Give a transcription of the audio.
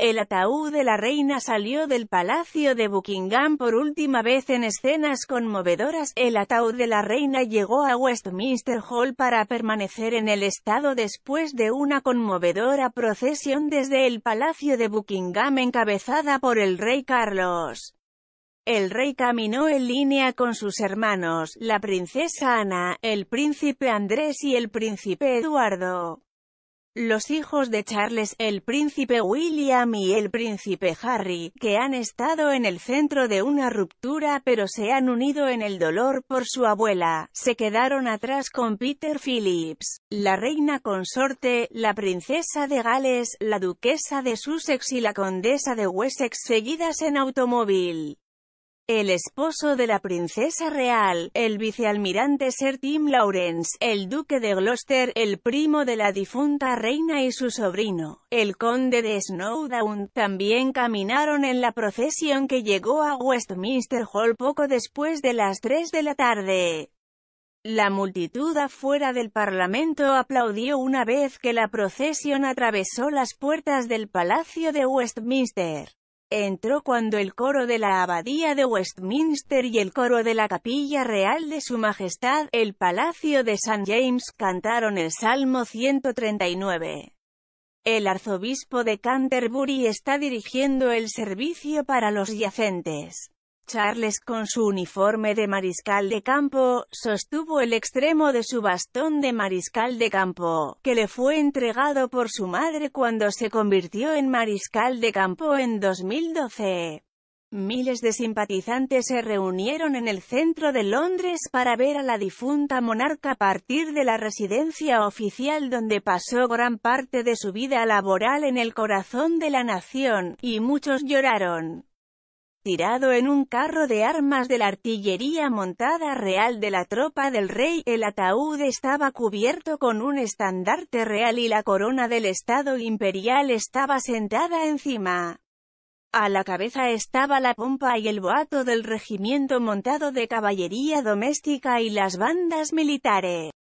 El ataúd de la reina salió del Palacio de Buckingham por última vez en escenas conmovedoras. El ataúd de la reina llegó a Westminster Hall para permanecer en el estado después de una conmovedora procesión desde el Palacio de Buckingham encabezada por el rey Carlos. El rey caminó en línea con sus hermanos, la princesa Ana, el príncipe Andrés y el príncipe Eduardo. Los hijos de Charles, el príncipe William y el príncipe Harry, que han estado en el centro de una ruptura pero se han unido en el dolor por su abuela, se quedaron atrás con Peter Phillips, la reina consorte, la princesa de Gales, la duquesa de Sussex y la condesa de Wessex seguidas en automóvil. El esposo de la princesa real, el vicealmirante Sir Tim Lawrence, el duque de Gloucester, el primo de la difunta reina y su sobrino, el conde de Snowdown, también caminaron en la procesión que llegó a Westminster Hall poco después de las 3 de la tarde. La multitud afuera del Parlamento aplaudió una vez que la procesión atravesó las puertas del Palacio de Westminster. Entró cuando el coro de la Abadía de Westminster y el coro de la Capilla Real de Su Majestad, el Palacio de St. James, cantaron el Salmo 139. El arzobispo de Canterbury está dirigiendo el servicio para los yacentes. Charles, con su uniforme de mariscal de campo, sostuvo el extremo de su bastón de mariscal de campo, que le fue entregado por su madre cuando se convirtió en mariscal de campo en 2012. Miles de simpatizantes se reunieron en el centro de Londres para ver a la difunta monarca partir de la residencia oficial donde pasó gran parte de su vida laboral en el corazón de la nación, y muchos lloraron. Tirado en un carro de armas de la artillería montada real de la tropa del rey, el ataúd estaba cubierto con un estandarte real y la corona del Estado imperial estaba sentada encima. A la cabeza estaba la pompa y el boato del regimiento montado de caballería doméstica y las bandas militares.